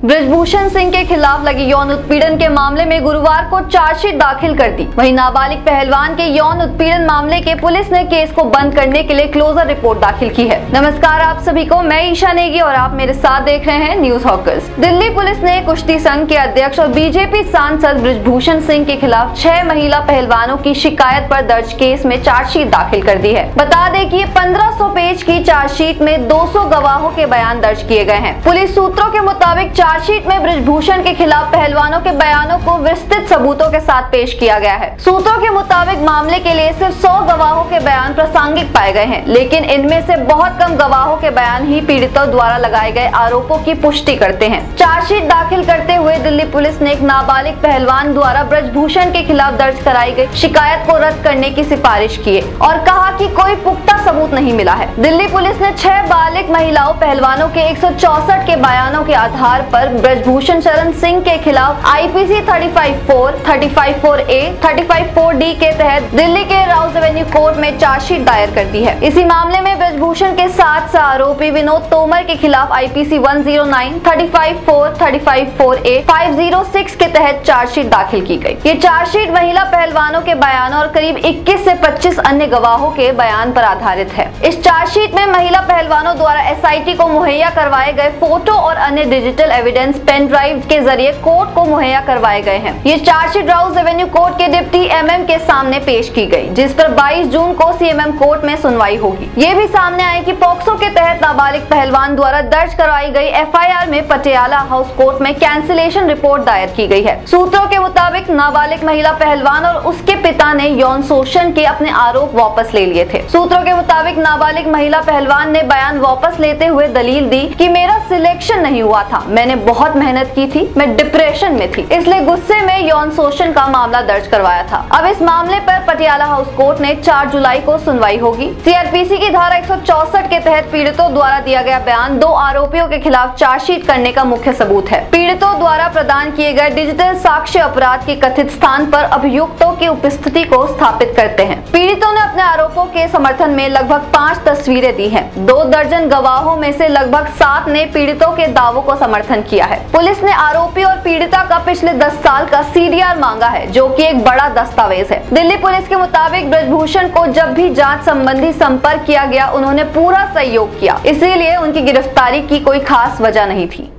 ब्रजभूषण सिंह के खिलाफ लगी यौन उत्पीड़न के मामले में गुरुवार को चार्जशीट दाखिल कर दी। वहीं नाबालिग पहलवान के यौन उत्पीड़न मामले के पुलिस ने केस को बंद करने के लिए क्लोजर रिपोर्ट दाखिल की है। नमस्कार आप सभी को, मैं ईशा नेगी और आप मेरे साथ देख रहे हैं न्यूज हॉकर्स। दिल्ली पुलिस ने कुश्ती संघ के अध्यक्ष और बीजेपी सांसद ब्रजभूषण सिंह के खिलाफ 6 महिला पहलवानों की शिकायत पर दर्ज केस में चार्जशीट दाखिल कर दी है। बता दें कि 1500 पेज की चार्जशीट में 200 गवाहों के बयान दर्ज किए गए हैं। पुलिस सूत्रों के मुताबिक चार्जशीट में ब्रजभूषण के खिलाफ पहलवानों के बयानों को विस्तृत सबूतों के साथ पेश किया गया है। सूत्रों के मुताबिक मामले के लिए सिर्फ 100 गवाहों के बयान प्रासंगिक पाए गए हैं, लेकिन इनमें से बहुत कम गवाहों के बयान ही पीड़ितों द्वारा लगाए गए आरोपों की पुष्टि करते हैं। चार्जशीट दाखिल करते हुए दिल्ली पुलिस ने एक नाबालिग पहलवान द्वारा ब्रजभूषण के खिलाफ दर्ज कराई गई शिकायत को रद्द करने की सिफारिश की और कहा कि कोई पुख्ता सबूत नहीं मिला है। दिल्ली पुलिस ने 6 बालिग महिलाओं पहलवानों के 164 के बयानों के आधार पर ब्रजभूषण शरण सिंह के खिलाफ आईपीसी 35(4), 35(4)A, 35(4)D के तहत दिल्ली के राउज एवेन्यू कोर्ट में चार्जशीट दायर कर दी है। इसी मामले में ब्रजभूषण के 7 आरोपी विनोद तोमर के खिलाफ आईपीसी 109, 35(4), 35(4)A, 506 के तहत चार्जशीट दाखिल की गई। ये चार्जशीट महिला पहलवानों के बयानों और करीब 21 से 25 अन्य गवाहों के बयान पर आधारित है। इस चार्जशीट में महिला पहलवानों द्वारा एसआईटी को मुहैया करवाए गए फोटो और अन्य डिजिटल एविडेंस पेन ड्राइव के जरिए कोर्ट को मुहैया करवाए गए हैं। ये चार्जशीट राउज एवेन्यू कोर्ट के डिप्टी एमएम के सामने पेश की गई, जिस पर 22 जून को सीएमएम कोर्ट में सुनवाई होगी। ये भी सामने आए कि पॉक्सो के तहत नाबालिग पहलवान द्वारा दर्ज करवाई गई एफआईआर में पटियाला हाउस कोर्ट में कैंसिलेशन रिपोर्ट दायर की गई है। सूत्रों के मुताबिक नाबालिग महिला पहलवान और उसके पिता ने यौन शोषण के अपने आरोप वापस ले लिए थे। सूत्रों के मुताबिक नाबालिग महिला पहलवान ने बयान वापस लेते हुए दलील दी कि मेरा सिलेक्शन नहीं हुआ था, मैंने बहुत मेहनत की थी, मैं डिप्रेशन में थी, इसलिए गुस्से में यौन शोषण का मामला दर्ज करवाया था। अब इस मामले पर पटियाला हाउस कोर्ट ने 4 जुलाई को सुनवाई होगी। सीआरपीसी की धारा 164 के तहत पीड़ितों द्वारा दिया गया बयान 2 आरोपियों के खिलाफ चार्जशीट करने का मुख्य सबूत है। पीड़ितों द्वारा प्रदान किए गए डिजिटल साक्ष्य अपराध के कथित स्थान पर अभियुक्तों की उपस्थिति को स्थापित करते हैं। पीड़ितों ने अपने आरोपों के समर्थन में लगभग 5 तस्वीरें दी हैं। 2 दर्जन गवाहों में से लगभग 7 ने पीड़ितों के दावों को समर्थन किया है। पुलिस ने आरोपी और पीड़िता का पिछले 10 साल का सीडीआर मांगा है, जो कि एक बड़ा दस्तावेज है। दिल्ली पुलिस के मुताबिक ब्रजभूषण को जब भी जांच संबंधी संपर्क किया गया, उन्होंने पूरा सहयोग किया, इसीलिए उनकी गिरफ्तारी की कोई खास वजह नहीं थी।